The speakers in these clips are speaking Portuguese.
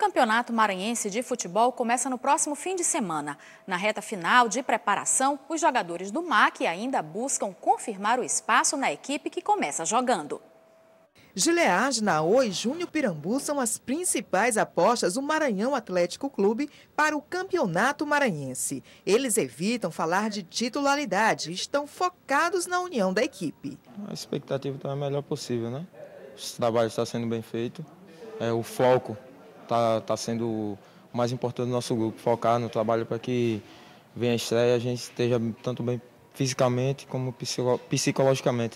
Campeonato Maranhense de Futebol começa no próximo fim de semana. Na reta final de preparação, os jogadores do MAC ainda buscam confirmar o espaço na equipe que começa jogando. Gilead, Naô e Júnior Pirambu são as principais apostas do Maranhão Atlético Clube para o Campeonato Maranhense. Eles evitam falar de titularidade e estão focados na união da equipe. A expectativa está a melhor possível, né? O trabalho está sendo bem feito, o foco está sendo o mais importante do nosso grupo, focar no trabalho para que venha a estreia, a gente esteja tanto bem fisicamente como psicologicamente.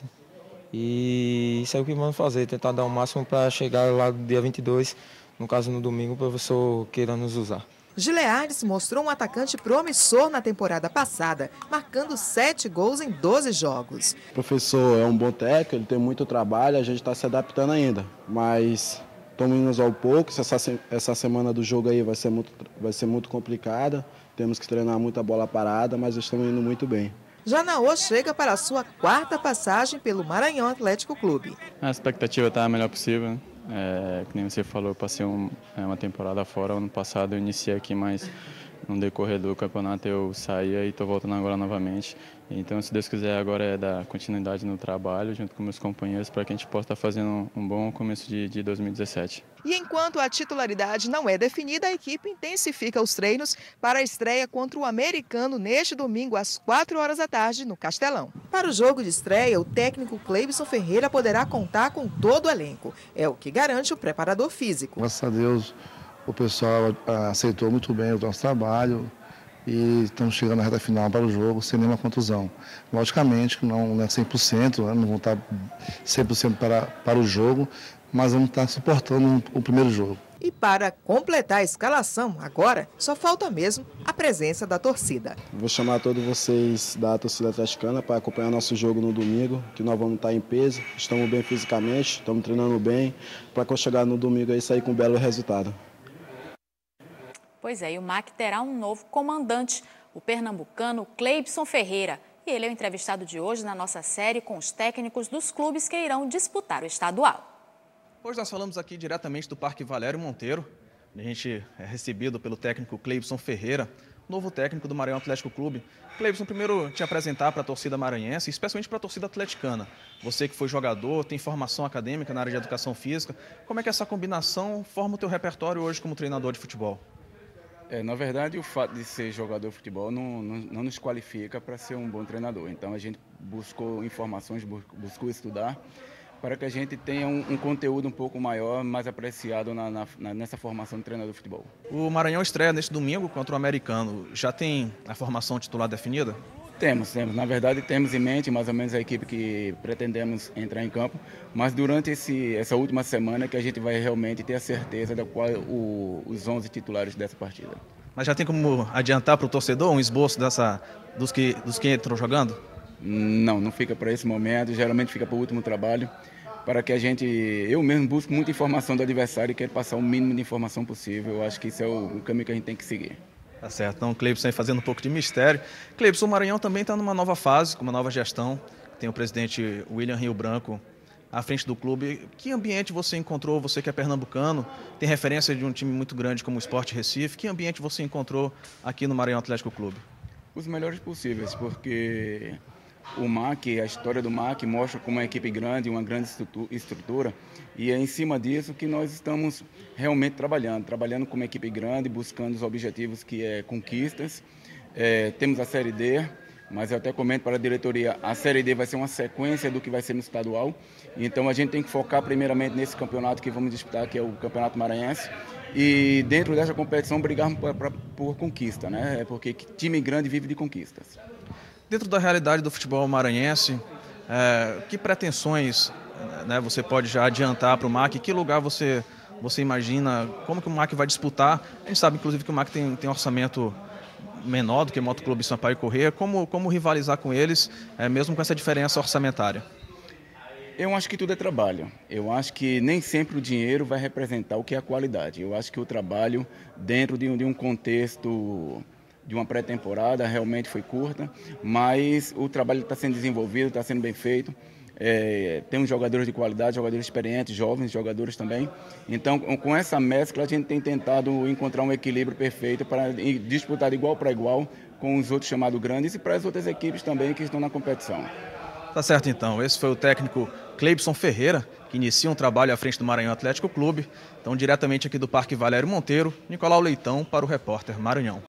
E isso é o que vamos fazer, tentar dar o máximo para chegar lá no dia 22, no caso no domingo, o professor queira nos usar. Gilead se mostrou um atacante promissor na temporada passada, marcando 7 gols em 12 jogos. O professor é um bom técnico, ele tem muito trabalho, a gente está se adaptando ainda, mas estamos indo aos poucos. Essa semana do jogo aí vai ser muito complicada, temos que treinar muita bola parada, mas estamos indo muito bem. Já Naô chega para a sua 4ª passagem pelo Maranhão Atlético Clube. A expectativa está a melhor possível, né? Que nem você falou, eu passei uma temporada fora. Ano passado eu iniciei aqui, mas no decorrer do campeonato eu saía e estou voltando agora novamente. Então, se Deus quiser, agora é dar continuidade no trabalho junto com meus companheiros para que a gente possa estar fazendo um bom começo de 2017. E enquanto a titularidade não é definida, a equipe intensifica os treinos para a estreia contra o Americano neste domingo às 4h no Castelão. Para o jogo de estreia, o técnico Cleibson Ferreira poderá contar com todo o elenco. É o que garante o preparador físico. Graças a Deus, o pessoal aceitou muito bem o nosso trabalho e estamos chegando na reta final para o jogo sem nenhuma contusão. Logicamente que não é 100%, né? Não vão estar 100% para o jogo, mas vamos estar suportando o primeiro jogo. E para completar a escalação, agora só falta mesmo a presença da torcida. Vou chamar todos vocês da torcida atleticana para acompanhar nosso jogo no domingo, que nós vamos estar em peso, estamos bem fisicamente, estamos treinando bem, para quando chegar no domingo aí sair com um belo resultado. Pois é, e o MAC terá um novo comandante, o pernambucano Cleibson Ferreira. E ele é o entrevistado de hoje na nossa série com os técnicos dos clubes que irão disputar o estadual. Hoje nós falamos aqui diretamente do Parque Valério Monteiro. A gente é recebido pelo técnico Cleibson Ferreira, novo técnico do Maranhão Atlético Clube. Cleibson, primeiro te apresentar para a torcida maranhense, especialmente para a torcida atleticana. Você que foi jogador, tem formação acadêmica na área de educação física. Como é que essa combinação forma o teu repertório hoje como treinador de futebol? Na verdade, o fato de ser jogador de futebol não nos qualifica para ser um bom treinador. Então, a gente buscou informações, buscou estudar, para que a gente tenha um conteúdo um pouco maior, mais apreciado nessa formação de treinador de futebol. O Maranhão estreia neste domingo contra o Americano. Já tem a formação titular definida? Temos. Na verdade, temos em mente mais ou menos a equipe que pretendemos entrar em campo, mas durante essa última semana que a gente vai realmente ter a certeza da qual os 11 titulares dessa partida. Mas já tem como adiantar para o torcedor um esboço dos que entram jogando? Não fica para esse momento, geralmente fica para o último trabalho, para que eu mesmo busco muita informação do adversário e quero passar o mínimo de informação possível. Eu acho que esse é o caminho que a gente tem que seguir. Tá certo, então o Cleibson aí fazendo um pouco de mistério. Cleibson, o Maranhão também está numa nova fase, com uma nova gestão. Tem o presidente William Rio Branco à frente do clube. Que ambiente você encontrou, você que é pernambucano, tem referência de um time muito grande como o Sport Recife, que ambiente você encontrou aqui no Maranhão Atlético Clube? Os melhores possíveis, porque o MAC, a história do MAC mostra como é uma equipe grande, uma grande estrutura, e é em cima disso que nós estamos realmente trabalhando como uma equipe grande, buscando os objetivos que é conquistas. Temos a Série D, mas eu até comento para a diretoria, a Série D vai ser uma sequência do que vai ser no estadual, então a gente tem que focar primeiramente nesse campeonato que vamos disputar, que é o Campeonato Maranhense, e dentro dessa competição brigarmos por conquista, né? Porque time grande vive de conquistas. Dentro da realidade do futebol maranhense, que pretensões, né, você pode já adiantar para o MAC? Que lugar você imagina? Como que o MAC vai disputar? A gente sabe, inclusive, que o MAC tem orçamento menor do que o Motoclube Sampaio Corrêa. Como rivalizar com eles, mesmo com essa diferença orçamentária? Eu acho que tudo é trabalho. Eu acho que nem sempre o dinheiro vai representar o que é a qualidade. Eu acho que o trabalho, dentro de um contexto de uma pré-temporada, realmente foi curta, mas o trabalho está sendo desenvolvido, está sendo bem feito. temos jogadores de qualidade, jogadores experientes, jovens jogadores também. Então, com essa mescla, a gente tem tentado encontrar um equilíbrio perfeito para disputar de igual para igual com os outros chamados grandes e para as outras equipes também que estão na competição. Tá certo, então. Esse foi o técnico Cleibson Ferreira, que inicia um trabalho à frente do Maranhão Atlético Clube. Então, diretamente aqui do Parque Valério Monteiro, Nicolau Leitão para o repórter Maranhão.